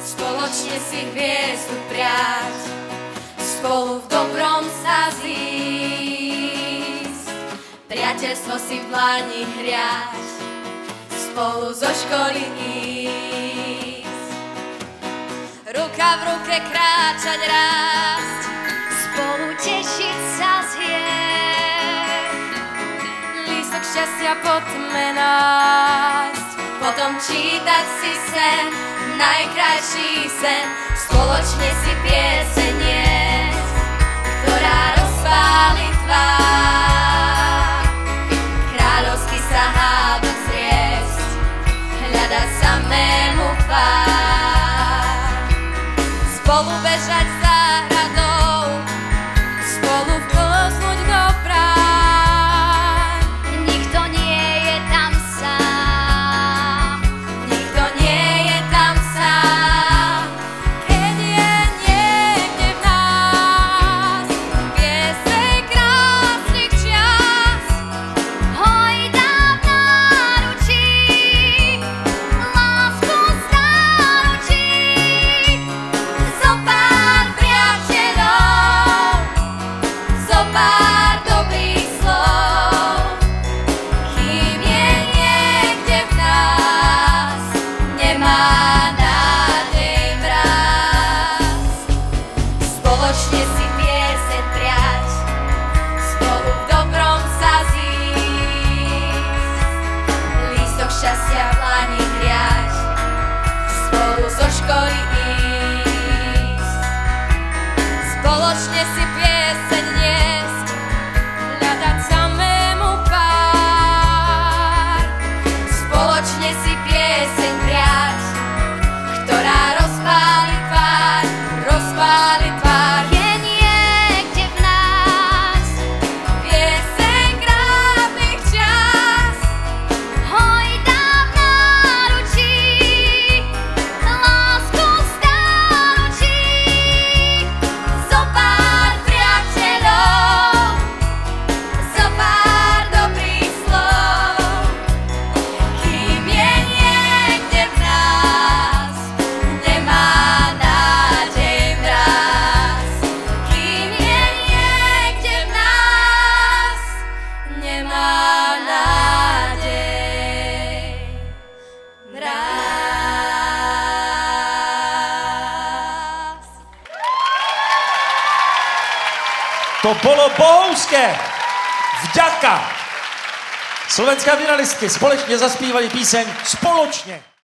spoločne si hviezdu priať, spolu v dobrom sa zísť, priateľstvo si v dlani hriať, spolu zo školy ísť, ruka v ruke kráčať, rásť, spolu tešiť sa z hier, lístok šťastia po tme nájsť, potom čítať si sen, najkrajší sen, spoločne si pieseň niesť, ktorá rozpáli tvár, kráľovsky sa hádať zriesť, hľadať samému pár, spolu bežať záhradou, spolu vklznúť do brán, nikto nie je tam sám, nikto nie je tam sám, keď je niekde v nás pieseň krásnych čias, hojda v náručí, lásku stáručí, zopár priateľov, zopár dobrých slov, kým je niekde v nás, nemá nádej mráz. Spoločne si pieseň priať, spolu v dobrom sa zísť, lístok šťastia v dlani hriať, spolu zo školy ísť, spoločne si pieseň niesť, hľadať samému pár, spoločne si pieseň priať, ktorá rozpáli tvár, rozpáli tvár. Je niekde v nás pieseň krásnych čias, hojda v náručí, lásku stáručí, zopár priateľov, zopár dobrých slov, kým je niekde v nás, nemá nádej mráz, kým je niekde v nás, nemá nádej mráz. To bolo bohovské! Vďaka! Slovenská finalistky společně zaspívali píseň Spoločně.